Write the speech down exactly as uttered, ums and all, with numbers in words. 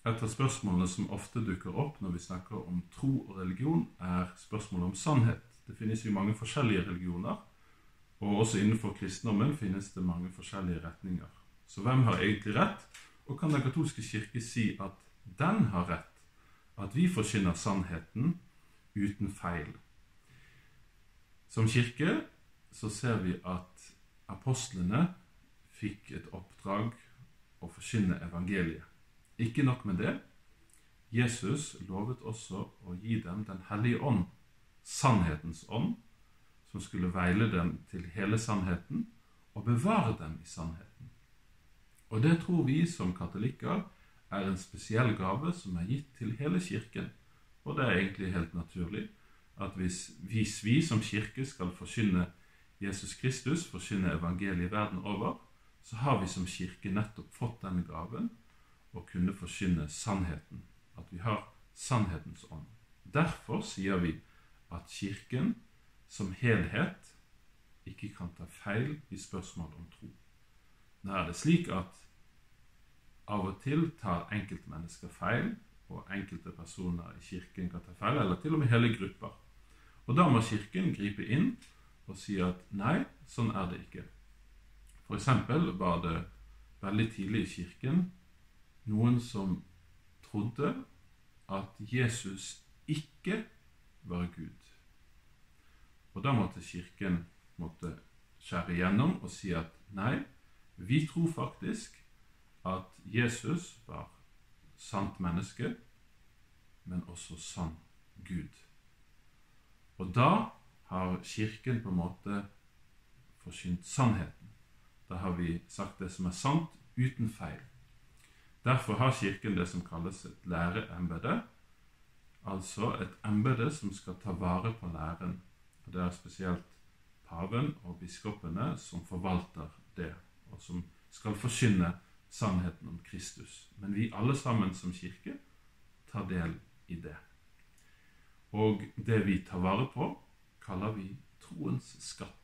Et av spørsmålene som ofte dukker opp når vi snakker om tro og religion, er spørsmålet om sannhet. Det finnes jo mange forskjellige religioner, og også innenfor kristendommen finnes det mange forskjellige retninger. Så hvem har egentlig rett? Og kan den katolske kirke si at den har rett? At vi forkynner sannheten uten feil? Som kirke så ser vi at apostlene fikk et oppdrag å forkynne evangeliet. Ikke nok med det, Jesus lovet også å gi dem den hellige ånd, sannhetens ånd, som skulle veile dem til hele sannheten og bevare dem i sannheten. Og det tror vi som katolikker er en spesiell gave som er gitt til hele kirken. Og det er egentlig helt naturlig at hvis, hvis vi som kirke skal forkynne Jesus Kristus, forkynne evangeliet verden over, så har vi som kirke nettopp fått denne gaven å kunne forkynne sannheten, at vi har sannhetens ånd. Derfor sier vi at kirken som helhet ikke kan ta feil i spørsmål om tro. Nå er det slik at av og til tar enkeltmennesker feil, og enkelte personer i kirken kan ta feil, eller til og med hele grupper. Og da må kirken gripe inn og si at nei, sånn er det ikke. For eksempel var det veldig tidlig i kirken noen som trodde at Jesus ikke var Gud. Og da måtte kirken måtte skjære igjennom og si at nei, vi tror faktisk at Jesus var sant menneske, men også sann Gud. Og da har kirken på en måte forkynt sannheten. Da har vi sagt det som er sant uten feil. Derfor har kirken det som kalles et læreembede, altså et embede som skal ta vare på læren. Og det er spesielt paven og biskopene som forvalter det, og som skal forkynne sannheten om Kristus. Men vi alle sammen som kirke tar del i det. Og det vi tar vare på, kaller vi troens skatt.